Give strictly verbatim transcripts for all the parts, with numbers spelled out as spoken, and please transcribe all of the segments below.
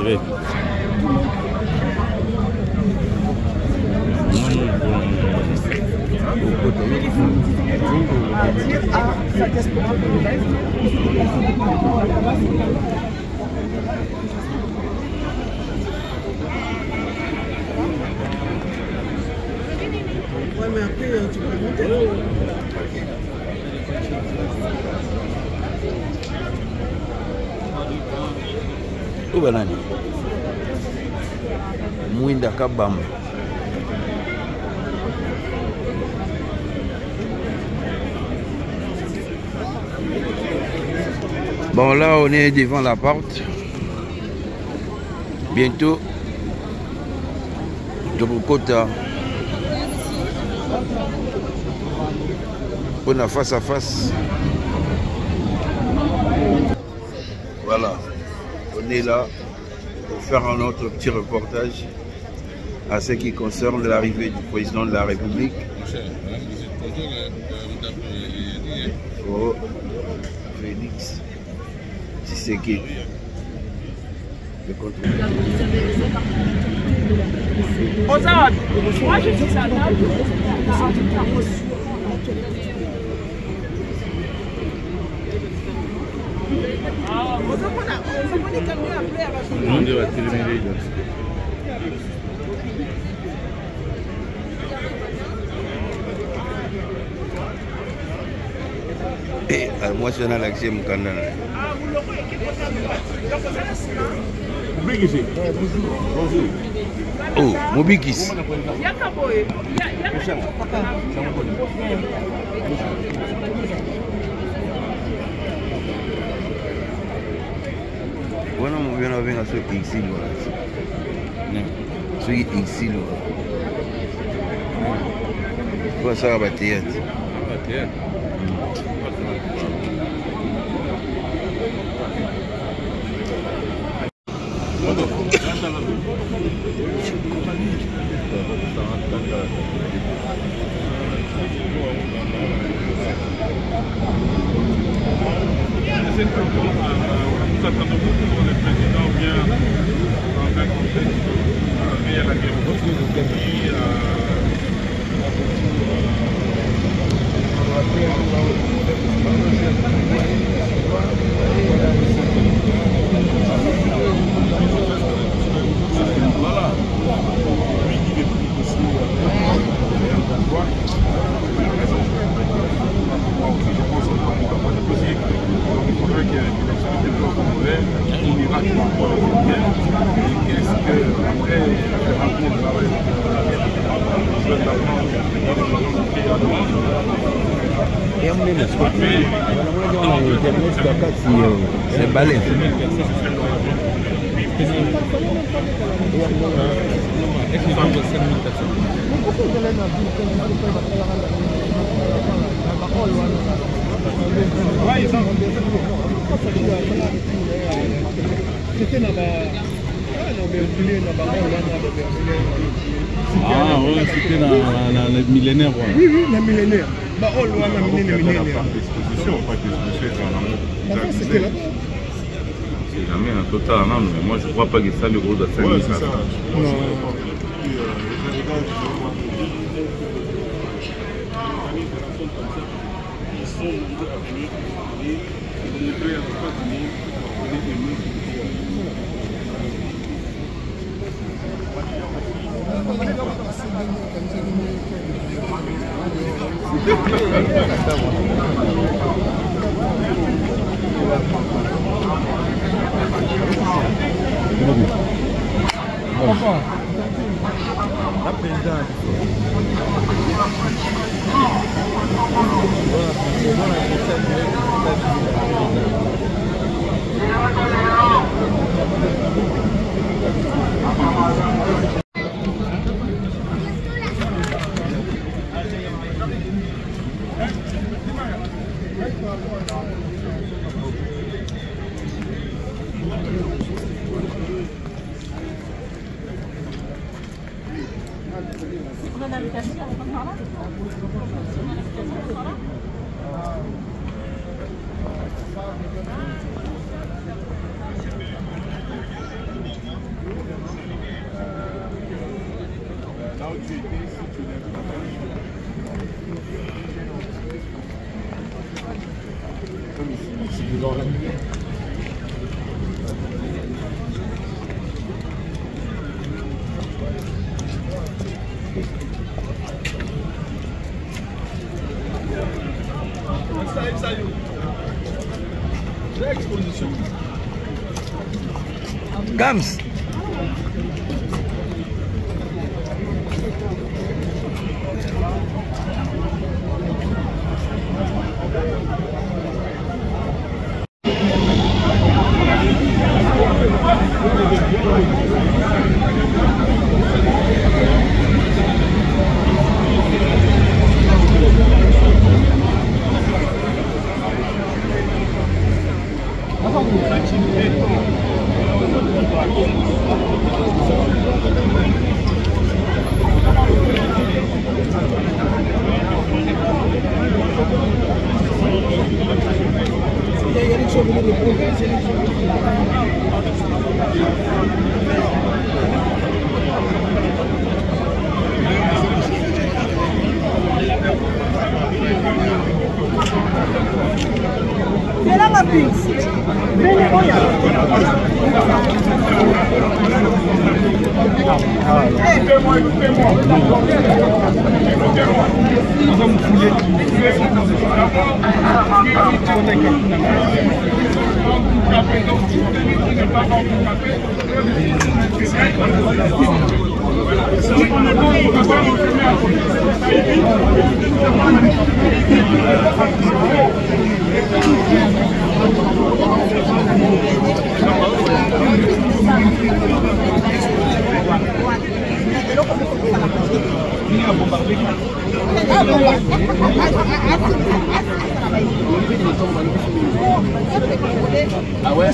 direct. Ouais, mais après, tu peux monter. Où banani? Mwinda kabamba. Bon, là, on est devant la porte. Bientôt, Tobokota. On a face à face. Voilà. On est là pour faire un autre petit reportage à ce qui concerne l'arrivée du président de la République. Oh, Félix Tshisekedi. Le contrôle. Moi, je suis à table. Eh, moi je suis dans l'accès Mukanda. Oh, Mobikis. Bueno, muy bien, venga, soy exilio. Soy exilio. Quoi ça va battre? Nous attendons beaucoup pour le président bien en rencontrer mais à la guerre voilà. Il faudrait qu'il y ait une activité populaire, on ira tout le bien. Et qu'est-ce que, après, je rencontre avec le gouvernement qui est à droite. C'est balai. Ah oui, c'était dans le millénaire. Oui, oui, le millénaire. Bah, oh, loin, le millénaire. L'exposition, pas que l'exposition c'était là-bas. C'est jamais un total, non, mais moi je crois pas que ça le gros d'affaires. Ouais, c'est ça. Non. La présidente. Gams. Ah ouais.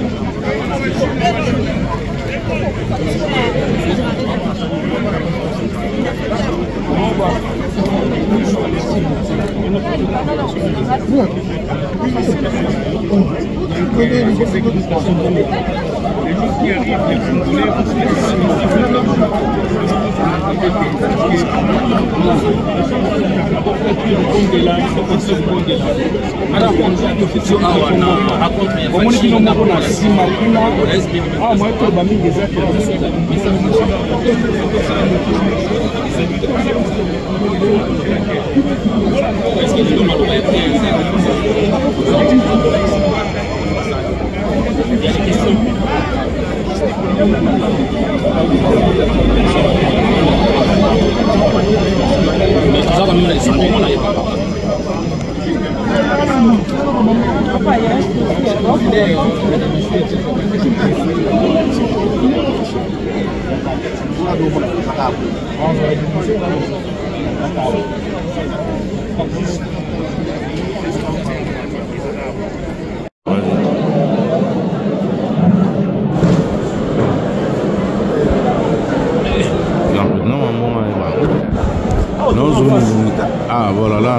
Ah voilà, là,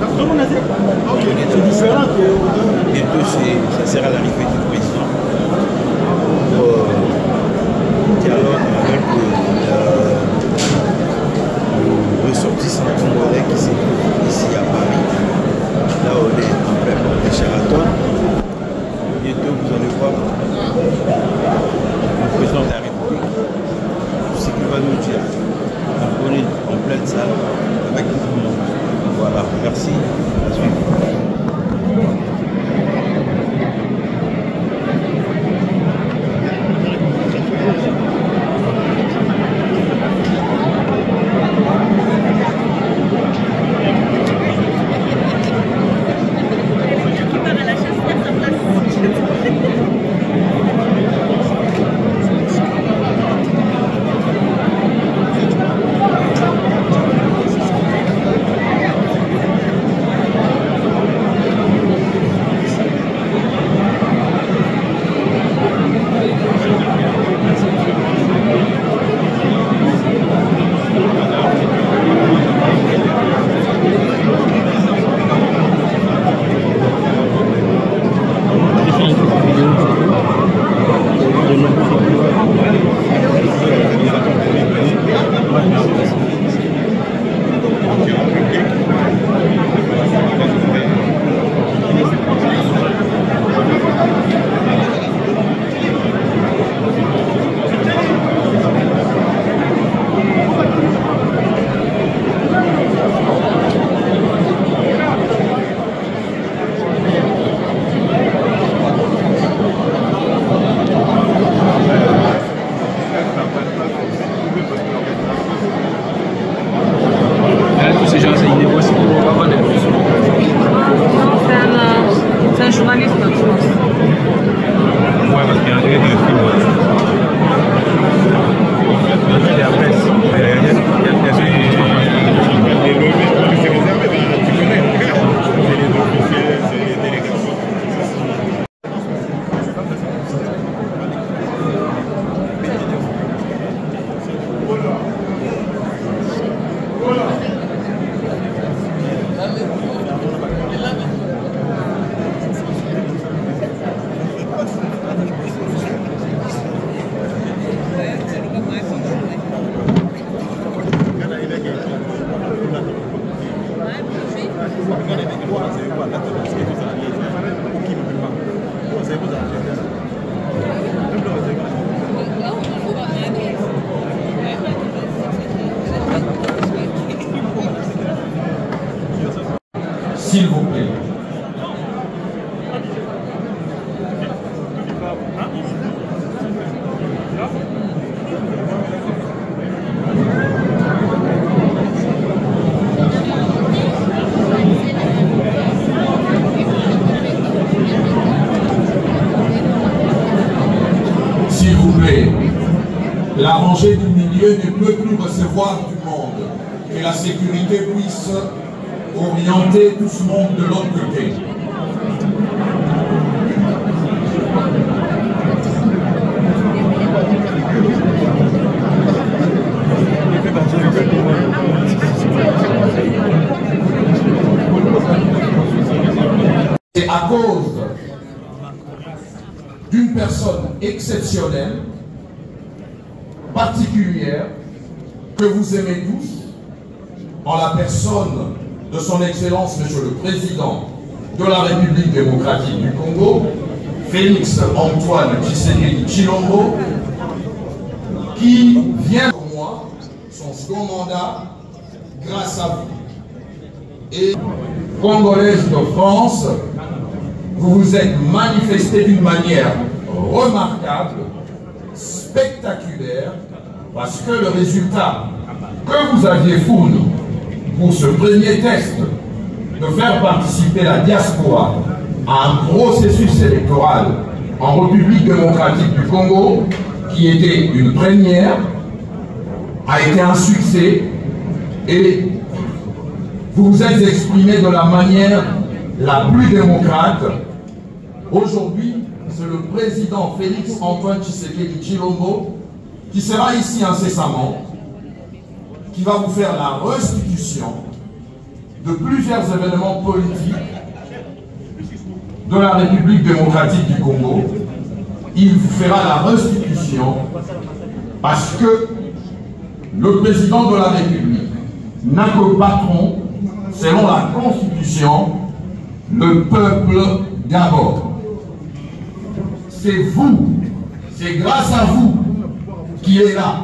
c'est différent que bientôt ça sera l'arrivée du président pour euh, dialogue avec le ressortissant congolais qui s'est ici à Paris. Là on est en plein de Sheraton. Bientôt vous allez voir le président de la République, ce qu'il va nous dire. On est en pleine salle avec tout le monde. Voilà, merci. À suivre. S'il vous plaît, la rangée du milieu ne peut plus recevoir du monde. Que la sécurité puisse orienter tout ce monde de l'autre côté. C'est à cause d'une personne exceptionnelle, particulière, que vous aimez tous, en la personne de son Excellence, Monsieur le Président de la République démocratique du Congo, Félix Antoine Tshisekedi Tshilombo, qui vient pour moi, son second mandat, grâce à vous. Et Congolaise de France, vous vous êtes manifesté d'une manière remarquable, spectaculaire, parce que le résultat que vous aviez fourni pour ce premier test de faire participer la diaspora à un processus électoral en République démocratique du Congo, qui était une première, a été un succès et vous vous êtes exprimé de la manière la plus démocrate. Aujourd'hui, c'est le président Félix Antoine Tshisekedi Tshilombo qui sera ici incessamment, qui va vous faire la restitution de plusieurs événements politiques de la République démocratique du Congo. Il vous fera la restitution parce que le président de la République n'a que patron, selon la Constitution, le peuple d'abord. C'est vous, c'est grâce à vous qui est là.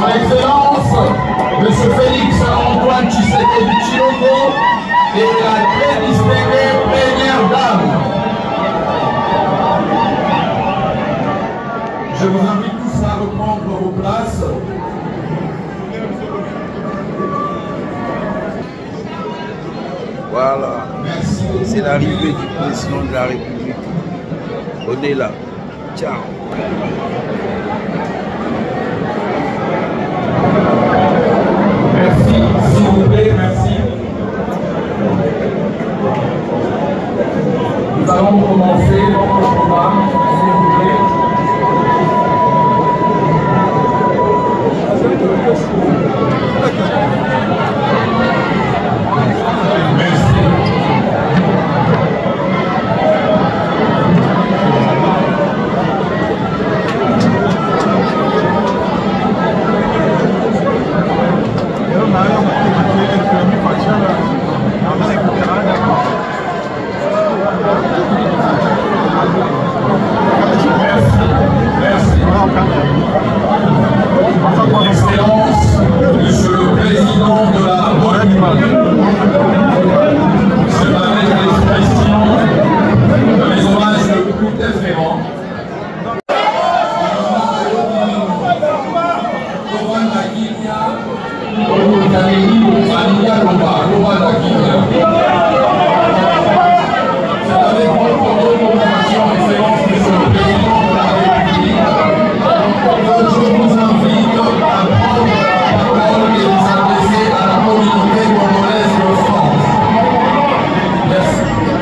Excellence, M. Félix Antoine Tshisekedi Tshilombo et la très distinguée première dame. Je vous invite tous à reprendre vos places. Voilà, c'est l'arrivée du président de la République. On est là. Ciao. Merci, s'il vous plaît, merci. Nous allons commencer notre programme, s'il vous plaît. Merci. Excellence, Monsieur le Président de la République, c'est avec l'expression de mes hommages le plus déférents. C'est avec votre recommandation, Excellence, Monsieur le Président de la République, que je vous invite à prendre la parole et vous adresser à la communauté congolaise de France. Merci.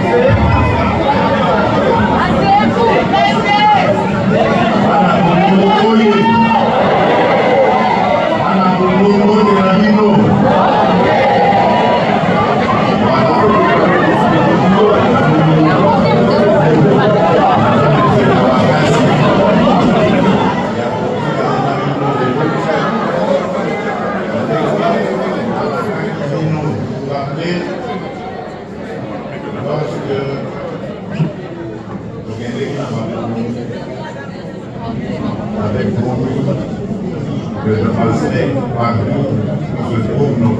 Avec vous, que je passerai parmi où se trouvent nos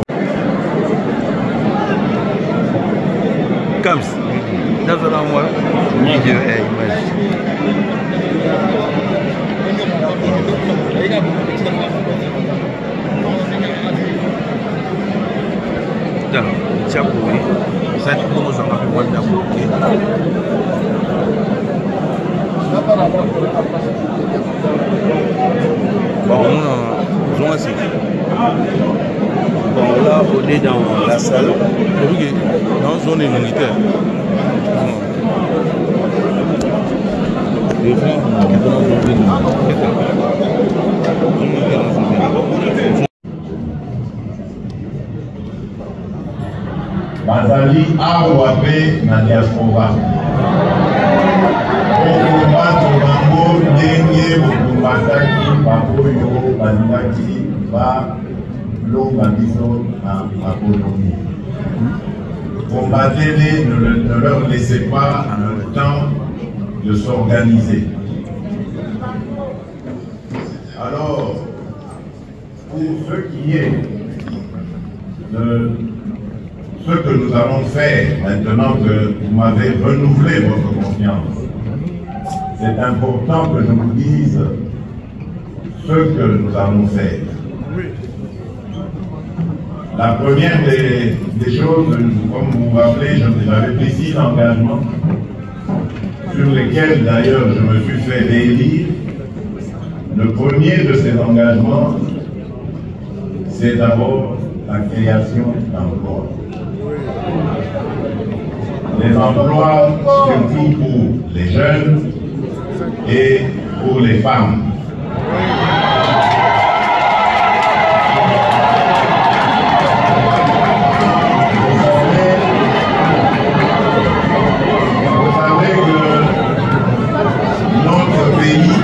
Comme ça, dans moi, vidéo et image. Donc, tiens pour lui, ça dit qu'on nous en a fait moins d'amour. Bon, on a aussi. Bon, là, on est dans la salle. Dans une zone immunitaire. bazali awa pe na diaspora okombato bango ndenge bokombataki baoyo balingaki balonga biso na makolomi. Combattez-les, ne, ne leur laissez pas le temps de s'organiser. Alors, pour ce qui est de ce que nous allons faire maintenant que vous m'avez renouvelé votre confiance, c'est important que je vous dise ce que nous allons faire. La première des, des choses, comme vous vous rappelez, j'avais pris six engagements sur lesquels d'ailleurs je me suis fait réélire. Le premier de ces engagements, c'est d'abord la création d'emplois. Les emplois surtout pour les jeunes et pour les femmes. Vous savez que notre pays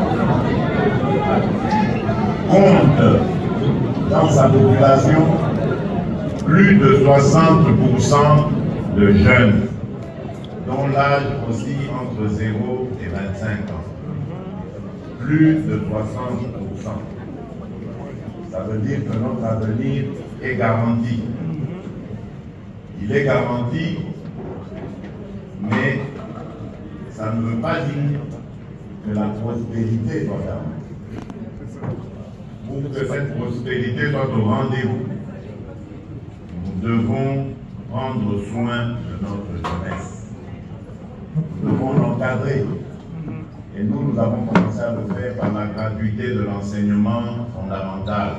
compte dans sa population plus de soixante pour cent de jeunes, dont l'âge oscille entre zéro et vingt-cinq ans. Plus de soixante pour cent. ça veut dire que notre avenir est garanti. Il est garanti, mais ça ne veut pas dire que la prospérité soit garantie. Pour que cette prospérité soit au rendez-vous, nous devons prendre soin de notre jeunesse. Nous devons l'encadrer. Et nous, nous avons commencé à le faire par la gratuité de l'enseignement fondamental.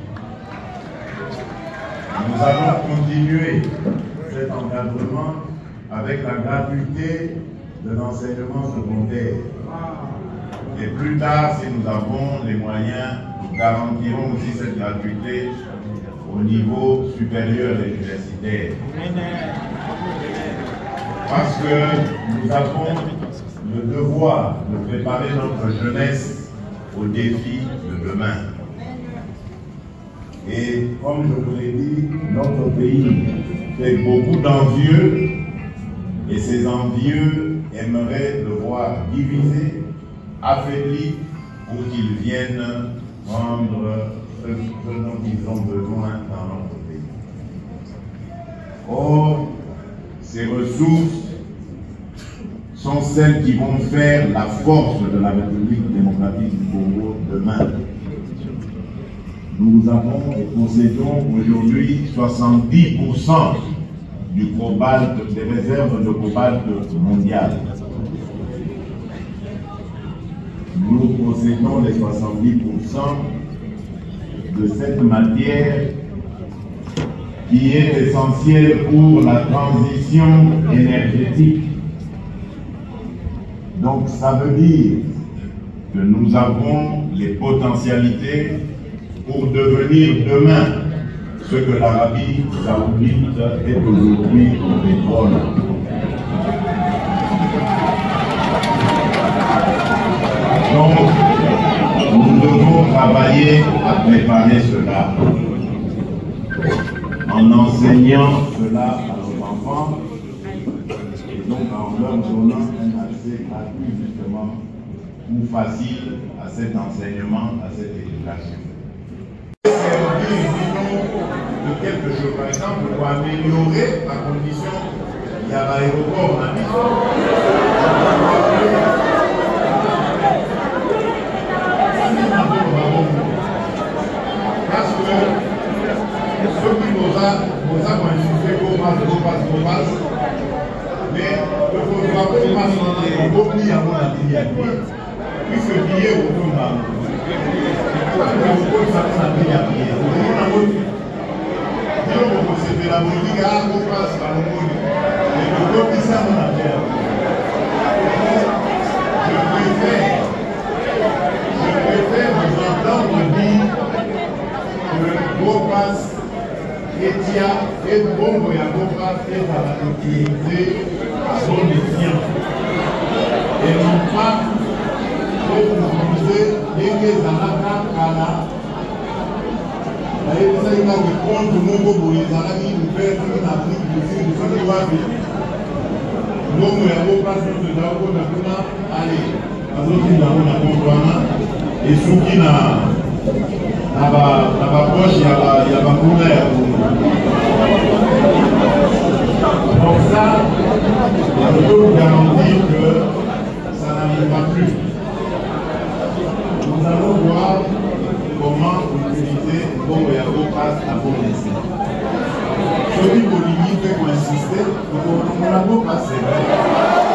Nous allons continuer cet encadrement avec la gratuité de l'enseignement secondaire. Et plus tard, si nous avons les moyens, nous garantirons aussi cette gratuité au niveau supérieur universitaire. Parce que nous avons le devoir de préparer notre jeunesse aux défis de demain. Et comme je vous l'ai dit, notre pays fait beaucoup d'envieux et ces envieux aimeraient le voir divisé, affaibli, pour qu'ils viennent prendre ce, ce dont ils ont besoin dans notre pays. Or, ces ressources sont celles qui vont faire la force de la République démocratique du Congo demain. Nous avons et possédons aujourd'hui soixante-dix pour cent du cobalt, des réserves de cobalt mondiales. Nous possédons les soixante-dix pour cent de cette matière qui est essentielle pour la transition énergétique. Donc ça veut dire que nous avons les potentialités pour devenir demain ce que l'Arabie saoudite est aujourd'hui au pétrole. Donc, nous devons travailler à préparer cela, en enseignant cela à nos enfants, et donc en leur donnant un accès gratuit justement ou facile à cet enseignement, à cette éducation. De quelque chose, par exemple, pour améliorer la condition, il y a l'aéroport à parce que ceux qui nous ont insulté qu'on passe, qu'on passe, qu'on passe, mais il faut voir qu'on passe dans les replis avant la billet, puisque le billet retourne dans le c'est la politique à qu'on passe par le monde. Et le peuple ça mon affaire. Je préfère, je préfère vous entendre dire que qu'on passe et tia et bon et à qu'on passe et à la utilité à son escient. Et non pas pour utiliser les que dans la carte. Et ça, il a répondu au mot pour les Arabes, nous faire une Afrique du Sud, nous sommes wapi. Nous, nous avons passé de Dao, nous avons allé. Nous avons un comptoir, et ce qui n'a pas poche, il y a la couleur. Donc ça, je peux vous garantir que ça n'arrive pas plus. Nous allons voir comment utiliser le bon et à passe à bon escient. Celui qui Bolivie peut insister, on n'a pas passé.